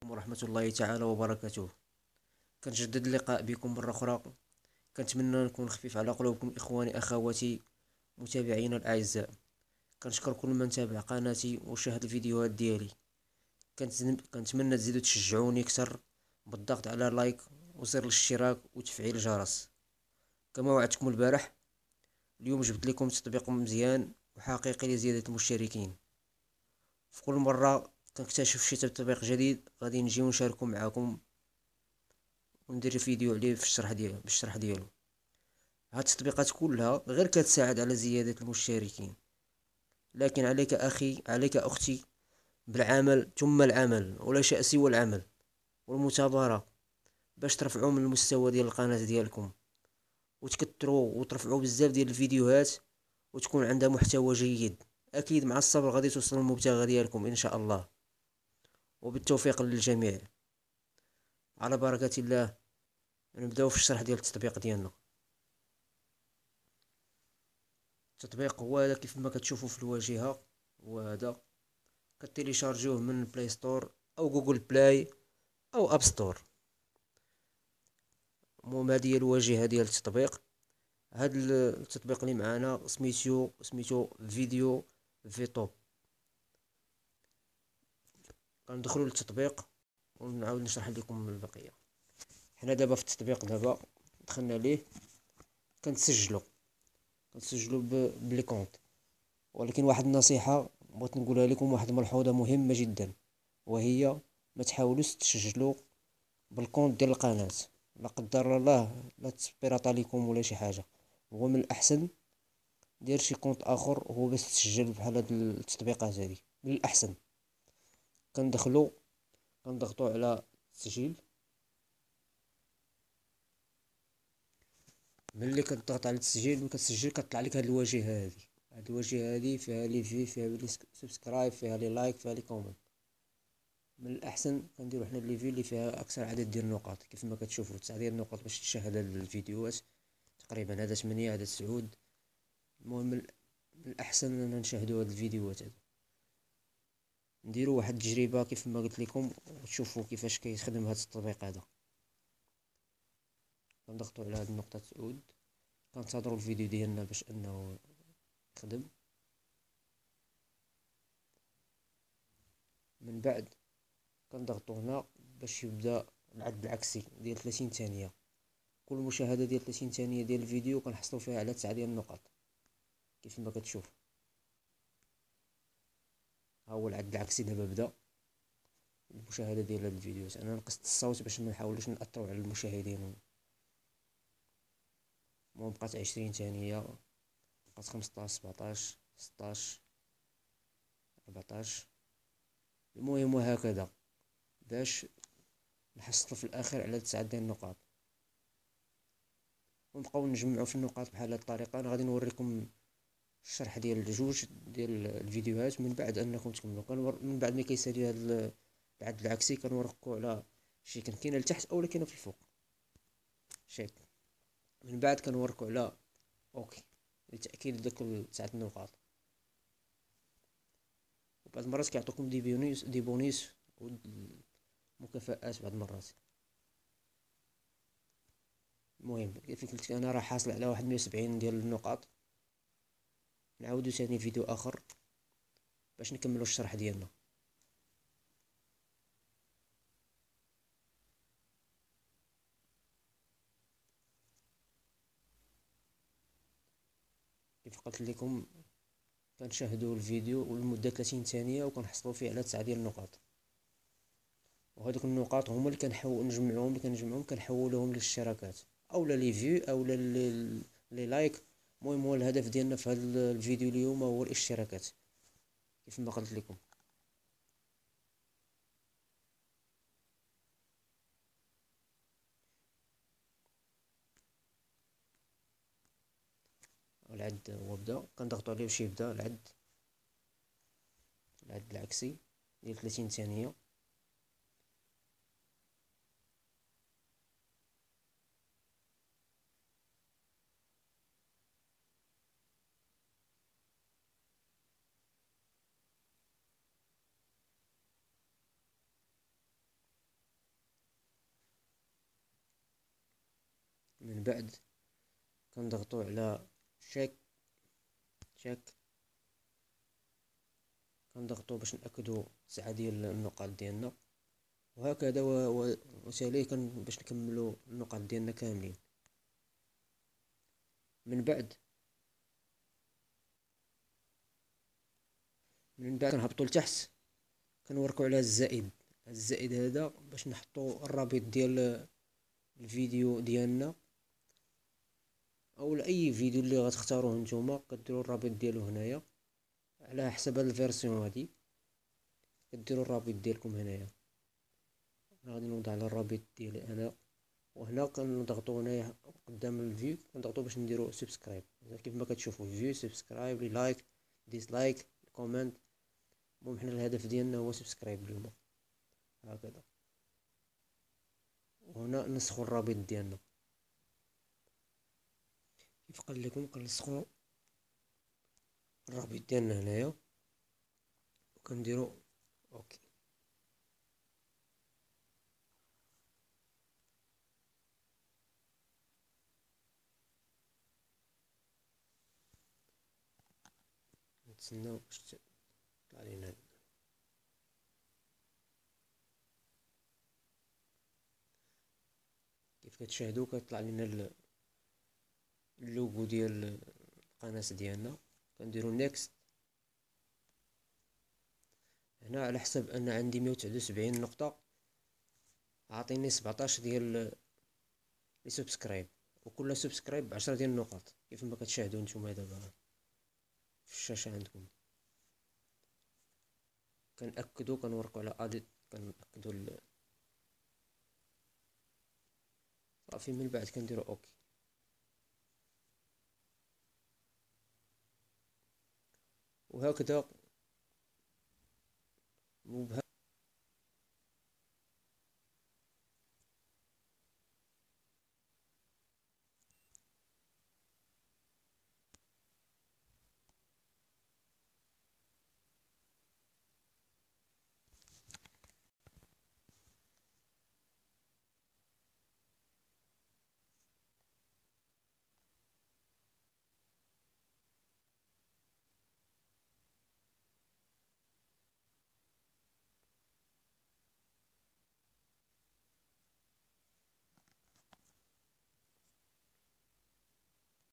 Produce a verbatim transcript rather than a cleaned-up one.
عليكم ورحمة الله تعالى وبركاته. كنجدد اللقاء بكم مرة أخرى. كنتمنى نكون خفيف على قلوبكم إخواني أخواتي متابعينا الأعزاء. كنشكر كل من تابع قناتي وشاهد الفيديوهات ديالي. كنتن- كنتمنى تزيدوا تشجعوني أكثر بالضغط على لايك وزر الاشتراك وتفعيل الجرس. كما وعدتكم البارح، اليوم جبت لكم تطبيق مزيان وحقيقي لزيادة المشتركين. في كل مرة كنكتشف شي تطبيق جديد غادي نجي ونشاركو معاكم وندير فيديو عليه في الشرح ديالو بالشرح ديالو. هاد التطبيقات كلها غير كتساعد على زيادة المشتركين، لكن عليك أخي عليك أختي بالعمل ثم العمل ولا شيء سوى العمل والمثابرة باش ترفعوا من المستوى ديال القناة ديالكم وتكثروا وترفعوا بزاف ديال الفيديوهات وتكون عندها محتوى جيد. أكيد مع الصبر غادي توصلوا للمبتغى ديالكم إن شاء الله، وبالتوفيق للجميع. على بركة الله نبداو في الشرح ديال التطبيق ديالنا. التطبيق هو هذا كيف ما كتشوفوا في الواجهة، هو هذا. كتيليشارجوه من بلاي ستور او جوجل بلاي او اب ستور. المهم هذه هي الواجهة ديال التطبيق. هاد التطبيق اللي معانا سميتو سميتو فيديو فيتوب. غندخلوا للتطبيق ونعاود نشرح لكم البقية. حنا دابا في التطبيق، دابا دخلنا ليه كنسجلوا كنسجلوا بلي كونط. ولكن واحد النصيحة بغيت نقولها لكم، واحد الملحوظة مهمة جدا، وهي ما تحاولوش تسجلوا بالكونت ديال القناة. لا قدر الله لا تسبيراط عليكم ولا شي حاجة. هو من الأحسن دير شي كونت آخر هو باش تسجل بحال هاد التطبيقات هادي، من الأحسن. كندخلو كنضغطو على التسجيل. ملي كتضغط على التسجيل وكتسجل كطلع لك هاد الواجهة هادي. هاد الواجهة هادي فيها لي في فيها لي سبسكرايب، فيها لي لايك، فيها لي كومنت. من الاحسن كنديرو حنا الليفي اللي فيها اكثر عدد ديال النقاط، كيف ما كتشوفوا تسعة ديال النقاط باش تشاهد هاد الفيديوهات. تقريبا هذا ثمانية، هذا تسعود. المهم من الاحسن اننا نشاهدوا هاد الفيديوهات هادو. نديروا واحد التجربه كيف ما قلت لكم وتشوفوا كيفاش كيخدم هاد التطبيق هذا. كنضغطوا على هاد النقطه تسعود، كنتظروا الفيديو ديالنا باش انه يخدم. من بعد كنضغطوا هنا باش يبدا العد العكسي ديال ثلاثين ثانيه. كل مشاهده ديال ثلاثين ثانيه ديال الفيديو كنحصلوا فيها على تسعة ديال النقاط كيف ما كتشوف. ها هو العد العكسي دابا بدا المشاهده ديال هاد الفيديوهات. انا نقصت الصوت باش ما نحاولوش ناثروا على المشاهدين. المهم بقات عشرين ثانيه، بقات خمسطاش، سبعطاش، ستاش، ربعطاش. المهم وهكذا باش نحصل في الاخر على تسعة ديال النقاط، ونبقاو نجمعوا في النقاط بحال هاد الطريقه. انا غادي نوريكم الشرح ديال الجوج ديال الفيديوهات من بعد انكم تكملوا. كنور من بعد ما كيسالي هاد العد العكسي كنوريكم على شي كاينه لتحت اولا كاينه في الفوق. شيك من بعد كنوريكم على اوكي لتاكيد دوك التسعة النقاط. وبعض المرات كيعطوكم دي بونيس دي بونيس ومكافآت بعض المرات. المهم كيف قلت انا راه حاصل على واحد مية وسبعين ديال النقاط. نعاودو ثاني فيديو اخر باش نكملو الشرح ديالنا. كيف قلت لكم كنشاهدوا الفيديو لمده ثلاثين ثانيه وكنحصلوا فيه على تسعة ديال النقاط. وهذوك النقاط هما اللي كنحاول نجمعوهم اللي كنجمعوهم كنحولوهم للاشتراكات او لي فيو او لي لي لايك. المهم هو الهدف ديالنا في هذا الفيديو اليوم هو الاشتراكات كيف ما قلت لكم. العد هو بدا، كنضغطوا عليه باش يبدا العد العد العكسي ديال ثلاثين ثانيه. من بعد كنضغطو على شيك شيك كنضغطو باش نأكدو تسعة ديال النقاط ديالنا، وهكذا وتالي كن باش نكملو النقاط ديالنا كاملين. من بعد من بعد كنهبطو لتحت، كنوركو على الزائد الزائد هذا باش نحطو الرابط ديال الفيديو ديالنا، او اي فيديو اللي غتختاروه نتوما كديروا الرابط ديالو هنايا على حسب هاد الفيرسيون هادي، كديروا الرابط ديالكم هنايا. انا غادي نوضع على الرابط ديالي انا، وهنا كنضغطوا هنايا قدام الفيو كنضغطوا باش نديروا سبسكرايب كيف ما كتشوفوا، فيو سبسكرايب لي لايك ديسلايك كومنت. المهم حنا الهدف ديالنا هو سبسكرايب اليوم هكذا. وهنا نسخوا الرابط ديالنا كيف قال لكم، كنلصقوا الرابط ديالنا هنايا وكنديروا اوكي. نتسناو باش تطلع لينا كيف كتشاهدوا كيطلع لنا اللوغو ديال القناة ديالنا. كنديروا نيكست. هنا على حسب ان عندي مية وتسعة وسبعين نقطة عطيني سبعطاش ديال لي سبسكرايب، وكل سبسكرايب بعشرة ديال النقاط كيف ما كتشاهدوا نتوما دابا في الشاشة عندكم. كنأكدو كنوركو على اديت كنأكدو ال... صافي. من بعد كنديرو اوكي. وهكذا وبه...